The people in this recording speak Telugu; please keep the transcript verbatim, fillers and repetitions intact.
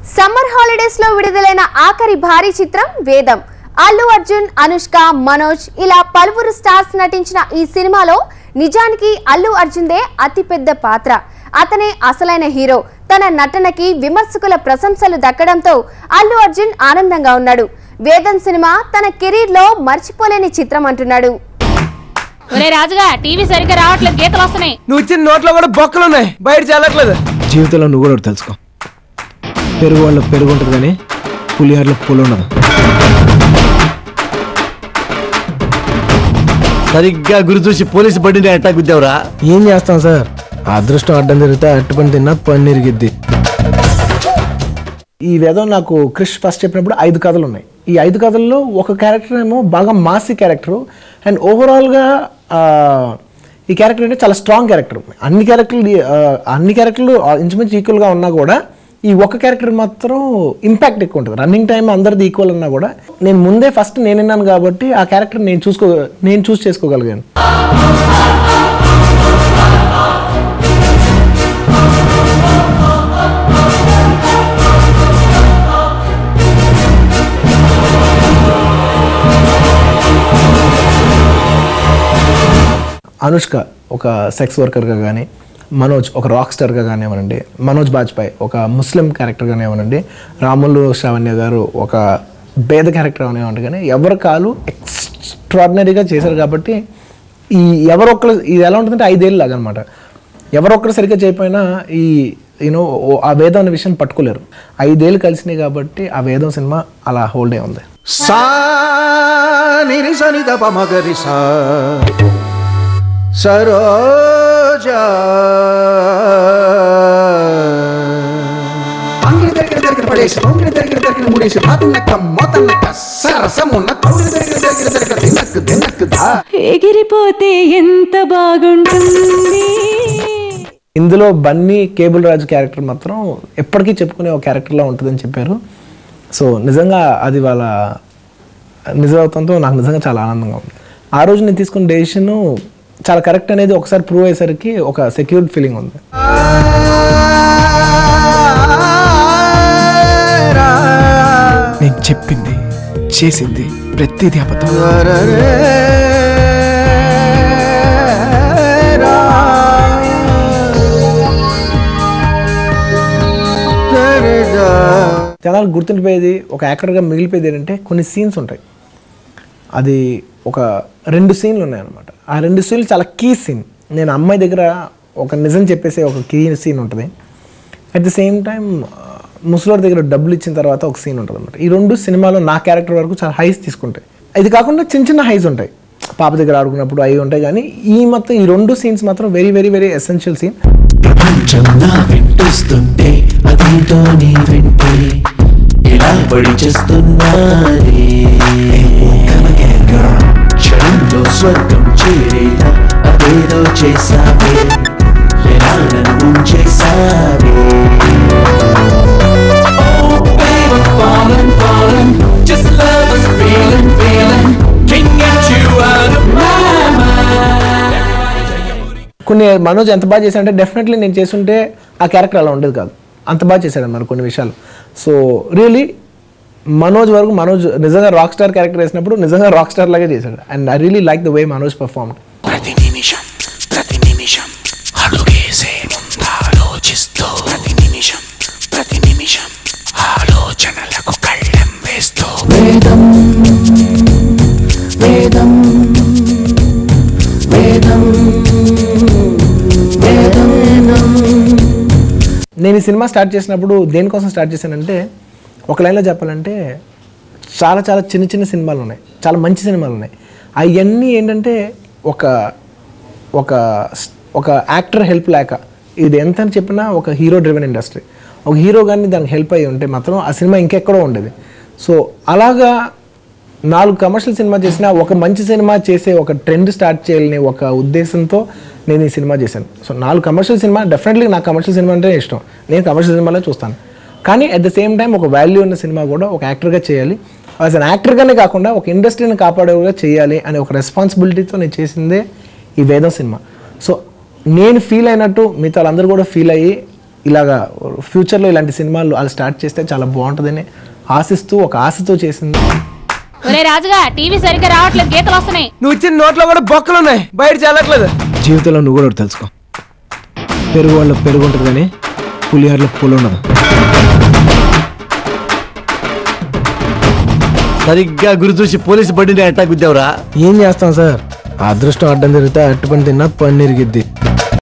సమ్మర్ హాలిడేస్ లో విడుదలైన ఆఖరి భారీ చిత్రం వేదం. అల్లు అర్జున్, అనుష్క, మనోజ్ ఇలా పలువురు స్టార్స్ నటించిన ఈ సినిమాలో నిజానికి అల్లు అర్జున్దే అతిపెద్ద పాత్ర. అతనే అసలైన హీరో. తన నటనకి విమర్శకుల ప్రశంసలు దక్కడంతో అల్లు అర్జున్ ఆనందంగా ఉన్నాడు. వేదం సినిమా తన కెరీర్ లో మర్చిపోలేని చిత్రం అంటున్నాడు. ఒరే రాజుగా, టీవీ సరిగ్గా రావట్లేదు, గీతలు వస్తున్నాయి. నువ్వు ఇచ్చిన నోట్లో కూడా బొక్కలు ఉన్నాయి, బయట చల్లట్లేదు. జీవితంలో నువ్వు కూడా తెలుసుకో, పెరుగు వాళ్ళు పెరుగు ఉంటుంది కానీ పులిహోరలో పులి ఉండదు. సరిగ్గా గురి చూసి పోలీసు బండిని ఎట్టా గుద్దావురా? ఏం చేస్తాం సార్, అదృష్టం అడ్డం తిరిగితే అట్టు పని తిన్నా పని ఇరిగిద్ది. ఈ వేదం నాకు క్రిష్ ఫస్ట్ చెప్పినప్పుడు ఐదు కథలు ఉన్నాయి. ఈ ఐదు కథల్లో ఒక క్యారెక్టర్ ఏమో బాగా మాసి క్యారెక్టరు, అండ్ ఓవరాల్గా ఈ క్యారెక్టర్ అంటే చాలా స్ట్రాంగ్ క్యారెక్టర్. అన్ని క్యారెక్టర్లు అన్ని క్యారెక్టర్లు ఇంచుమించు ఈక్వల్గా ఉన్నా కూడా ఈ ఒక్క క్యారెక్టర్ మాత్రం ఇంపాక్ట్ ఎక్కువ ఉంటుంది. రన్నింగ్ టైం అందరిది ఈక్వల్ ఉన్నా కూడా నేను ముందే ఫస్ట్ నేను విన్నాను కాబట్టి ఆ క్యారెక్టర్ నేను చూసుకో నేను చూస్ చేసుకోగలిగాను. అనుష్క ఒక సెక్స్ వర్కర్గా కానీ, మనోజ్ ఒక రాక్ స్టార్గా కానివ్వనండి, మనోజ్ బాజ్పాయ్ ఒక ముస్లిం క్యారెక్టర్ కానివ్వనండి, రాములు శ్రావణ్య గారు ఒక పేద క్యారెక్టర్ కానివ్వండి, కానీ ఎవరి కాలు ఎక్స్ట్రాడినరీగా చేశారు. కాబట్టి ఈ ఎవరొక్కరు ఇది ఎలా ఉంటుందంటే ఐదేళ్ళు లాగా అనమాట. ఎవరొక్కరు సరిగ్గా చేయకపోయినా ఈ యూనో ఆ వేదం అనే విషయం పట్టుకోలేరు. ఐదేళ్ళు కలిసినాయి కాబట్టి ఆ వేదం సినిమా అలా హోల్డ్ అయి ఉంది. సరోజా అంగిడి దగ్గర దగ్గర పడేసి తొంగిడి దగ్గర దగ్గర ముడేసి తాతున్నక్క మోతన్నక్క సరసమున్న తొంగిడి దగ్గర దగ్గర దగ్గర తినక్కు తినక్కు దా ఎగిరిపోతే ఎంత బాగుంటుంది. ఇందులో బన్నీ కేబుల్ రాజు క్యారెక్టర్ మాత్రం ఎప్పటికీ చెప్పుకునే ఒక క్యారెక్టర్లా ఉంటుందని చెప్పారు. సో నిజంగా అది వాళ్ళ నిజమవుతంతో నాకు నిజంగా చాలా ఆనందంగా ఉంది. ఆ రోజు నేను తీసుకున్న డెసిషన్ చాలా కరెక్ట్ అనేది ఒకసారి ప్రూవ్ అయ్యేసరికి ఒక సెక్యూర్డ్ ఫీలింగ్ ఉంది. నేను చెప్పింది చేసింది ప్రతిదీ అబద్ధం. జనాలు గుర్తుండిపోయేది, ఒక యాక్టర్గా మిగిలిపోయేది ఏంటంటే కొన్ని సీన్స్ ఉంటాయి. అది ఒక రెండు సీన్లు ఉన్నాయన్నమాట. ఆ రెండు సీన్లు చాలా కీ సీన్. నేను అమ్మాయి దగ్గర ఒక నిజం చెప్పేసే ఒక కీ సీన్ ఉంటుంది. అట్ ది సేమ్ టైం ముసలోడి దగ్గర డబ్బులు ఇచ్చిన తర్వాత ఒక సీన్ ఉంటుంది అనమాట. ఈ రెండు సినిమాలో నా క్యారెక్టర్ వరకు చాలా హైస్ తీసుకుంటాయి. ఇది కాకుండా చిన్న చిన్న హైస్ ఉంటాయి, పాప దగ్గర ఆడుకున్నప్పుడు అవి ఉంటాయి. కానీ ఈ మొత్తం ఈ రెండు సీన్స్ మాత్రం very very very essential scene. స్వర్గం చేరేలా అదేదో చేసావే, నన్ను చేసావే. Oh baby, falling, falling, just love is a feeling, feeling, can't get you out of my mind. కొన్ని మనోజ్ ఎంత బాగా చేశాడంటే డెఫినెట్లీ నేను చేస్తుంటే ఆ క్యారెక్టర్ అలా ఉండేది కాదు. అంత బాగా చేశాడు అన్నమాట కొన్ని విషయాలు. సో రియలీ మనోజ్ వరకు మనోజ్ నిజంగా రాక్ స్టార్ క్యారెక్టర్ వేసినప్పుడు నిజంగా రాక్ స్టార్ లాగే చేశాడు. And I really like the way Manoj performed. ప్రతి నిమిషం ప్రతి నిమిషం అడుగేసే ముందాలోచిస్తూ, ప్రతి నిమిషం ప్రతి నిమిషం ఆలోచనలకు కళ్ళెం వేస్తూ. వేదం వేదం వేదం వేదం. నేను ఈ సినిమా స్టార్ట్ చేసినప్పుడు దేనికోసం స్టార్ట్ చేశానంటే, ఒక లైన్లో చెప్పాలంటే చాలా చాలా చిన్న చిన్న సినిమాలు ఉన్నాయి, చాలా మంచి సినిమాలు ఉన్నాయి. అవన్నీ ఏంటంటే ఒక ఒక ఒక యాక్టర్ హెల్ప్ లేక, ఇది ఎంత అని చెప్పినా ఒక హీరో డ్రివెన్ ఇండస్ట్రీ, ఒక హీరో కానీ దానికి హెల్ప్ అయ్యి ఉంటే మాత్రం ఆ సినిమా ఇంకెక్కడో ఉండేది. సో అలాగా నాలుగు కమర్షియల్ సినిమా చేసినా ఒక మంచి సినిమా చేసే ఒక ట్రెండ్ స్టార్ట్ చేయాలని ఒక ఉద్దేశంతో నేను ఈ సినిమా చేశాను. సో నాలుగు కమర్షియల్ సినిమా, డెఫినెట్లీ నాకు కమర్షియల్ సినిమా అంటే ఇష్టం, నేను కమర్షియల్ సినిమాలో చూస్తాను. కానీ అట్ ద సేమ్ టైం ఒక వాల్యూ ఉన్న సినిమా కూడా ఒక యాక్టర్గా చేయాలి, యాజ్ అన్ యాక్టర్గానే కాకుండా ఒక ఇండస్ట్రీని కాపాడేగా చేయాలి అనే ఒక రెస్పాన్సిబిలిటీతో నేను చేసిందే ఈ వేదం సినిమా. సో నేను ఫీల్ అయినట్టు మిగతా వాళ్ళందరూ కూడా ఫీల్ అయ్యి ఇలాగా ఫ్యూచర్లో ఇలాంటి సినిమాలు వాళ్ళు స్టార్ట్ చేస్తే చాలా బాగుంటుందని ఆశిస్తూ ఒక ఆశతో చేసింది. ఒరే రాజుగా టీవీ సరిగ్గా రావట్లేదు, గీతలు వస్తున్నాయి. నువ్వు ఇచ్చిన నోట్లో కూడా బొక్కలు ఉన్నాయి, బయట చల్లట్లేదు. జీవితంలో నువ్వు కూడా ఒకటి తెలుసుకో, పెరుగు వాళ్ళ పెరుగు ఉంటుంది కానీ పులిహోరలో పులి ఉండదు. సరిగ్గా గురి చూసి పోలీసు బండిని అటాక్ గుద్దావురా. ఏం చేస్తాం సార్, అదృష్టం అడ్డం తిరిగితే అట్టు పని తిన్నా పని ఇరిగిద్ది.